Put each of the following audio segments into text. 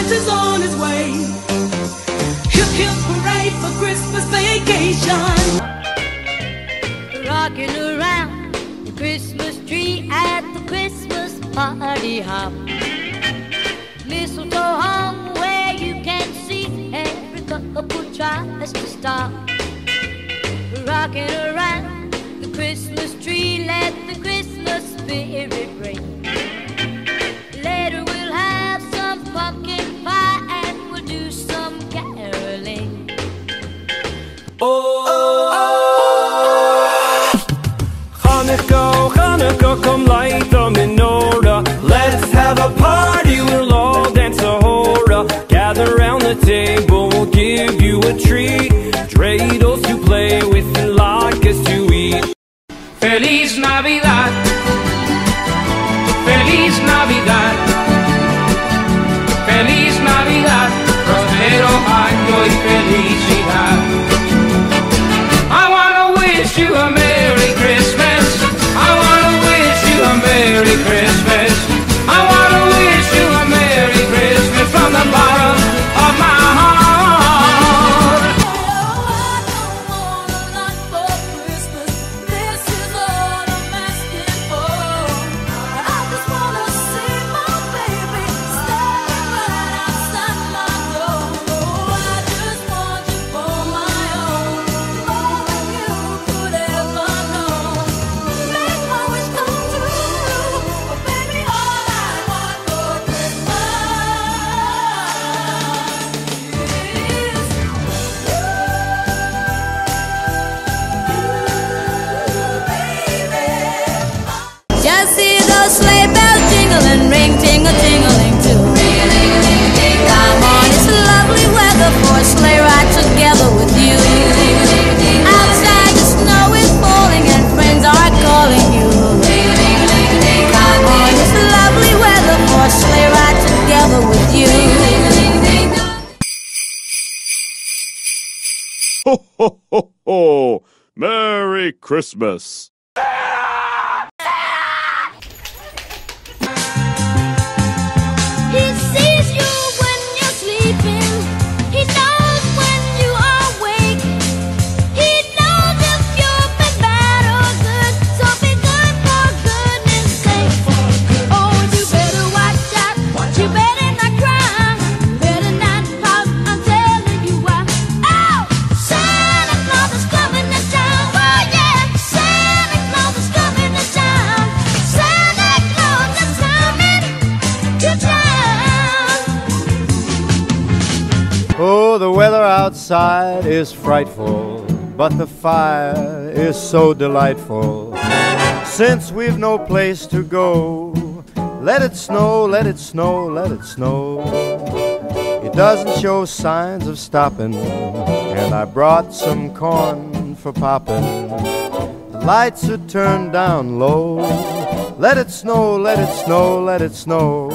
Santa's on his way. Hip hip hooray for Christmas vacation. Rocking around the Christmas tree at the Christmas party hop. Mistletoe hung where you can see every couple tries to stop. Rocking around the Christmas tree, let the Christmas spirit ring. Later we'll have some pumpkin pie and we'll do some caroling. Hanukkah, Hanukkah, come light the menorah. Let's have a party, we'll all dance a hora. Gather round the table, we'll give you a treat. Dreidels to play with and latkes to eat. Feliz Navidad, Feliz Navidad, Feliz Navidad, prospero año y felicidad. I wanna wish you a Merry Christmas. I wanna wish you a Merry Christmas. I wanna wish you a Merry Christmas from the bottom of my heart. Just see those sleigh bells jingling, ring, ting-a-ting-a-ling too. Come on, it's lovely weather for a sleigh ride together with you. Outside the snow is falling and friends are calling you. Come on, it's lovely weather for a sleigh ride together with you. Ho, ho, ho, ho! Merry Christmas! He sees you when you're sleeping. He knows when you are awake. He knows if you've been bad or good. So be good for goodness sake. Oh, you better watch out. You better not cry. Better not pout. I'm telling you why. Oh, Santa Claus is coming to town. Oh yeah, Santa Claus is coming to town. Santa Claus is coming to town. Oh, the weather outside is frightful, but the fire is so delightful. Since we've no place to go, let it snow, let it snow, let it snow. It doesn't show signs of stopping, and I brought some corn for popping. The lights are turned down low. Let it snow, let it snow, let it snow.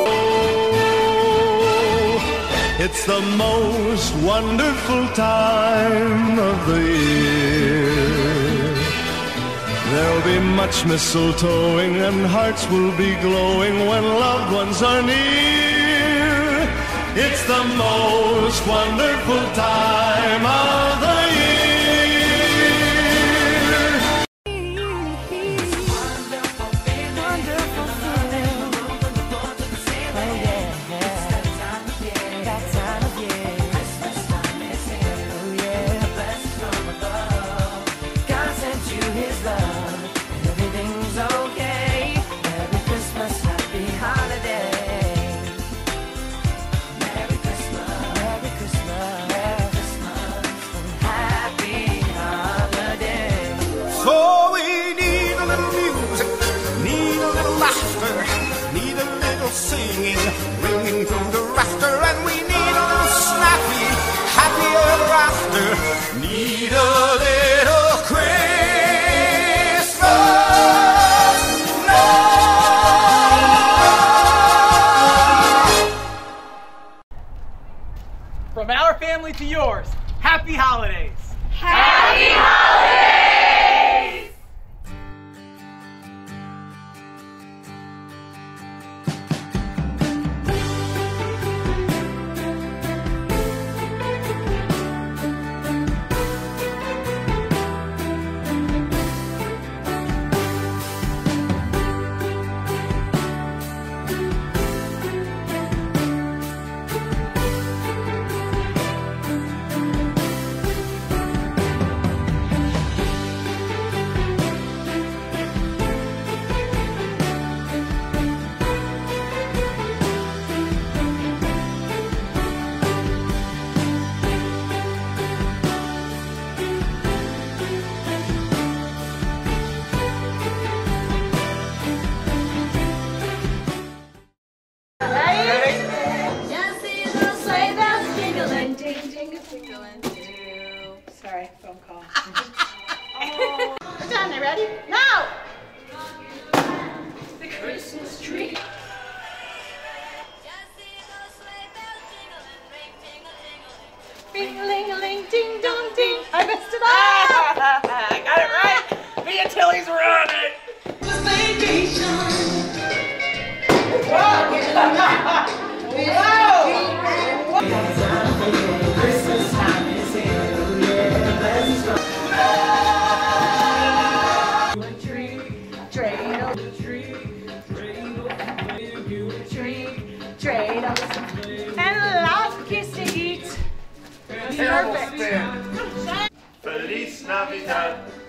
It's the most wonderful time of the year. There'll be much mistletoeing and hearts will be glowing when loved ones are near. It's the most wonderful time of the year. So we need a little music, need a little laughter, need a little singing, ringing through the rafter, and we need a little snappy, happy ever after, need a little Christmas now. From our family to yours, happy holidays! Happy holidays! Sorry, phone call. We're done. You ready? Now! The Christmas tree. Ring-a-ling-a-ling, ding-dong-ding. I messed it up. I got it right. Me and Tilly's running. Christmas time is here. Blessings from And lots of kids to eat. Perfect. Feliz Navidad.